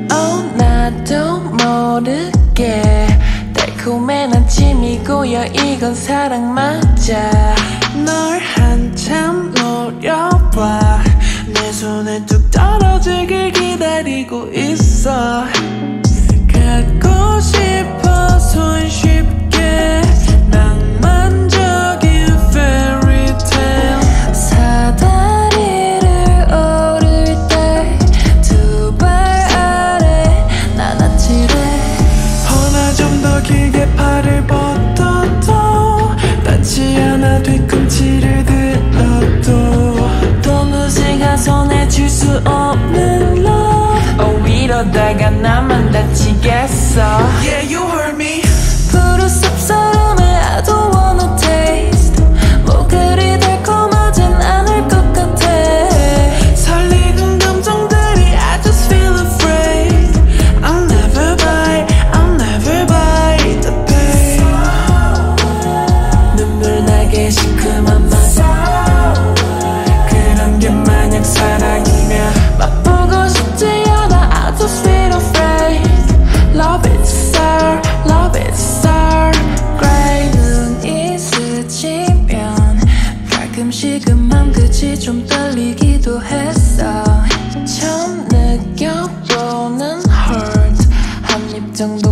나도 모르게 달콤한 아침이고요. 이건 사랑 맞아. 널 한참 노려봐. 내 손에 뚝 떨어지길 기다리고 있어. 갖고 싶어 손쉽게 낭만적인 fairy tale. 사다리를 오를 때 두 발 아래 난 아찔해. 허나 좀 더 길게 팔을 뻗어도 닿지 않아 뒤꿈치를 들어도 또 무색한 손에 줄 수 없는 love. 이러다가 나만 다치겠어. Yeah, you heard me. 푸른 쌉싸름해 I don't wanna taste. 뭐 그리 달콤하진 않을 것 같아. 설레는 감정들이 I just feel afraid. I'll never buy the pain. 눈물 나게 시큼한 맛. 그런 게 만약 사랑이면 맛보고 싶지 않아 I just feel afraid. Love it sour gray. 눈이 스치면 가끔씩은 맘 끝이 좀 떨리기도 했어. 처음 느껴보는 hurt 한 입 정도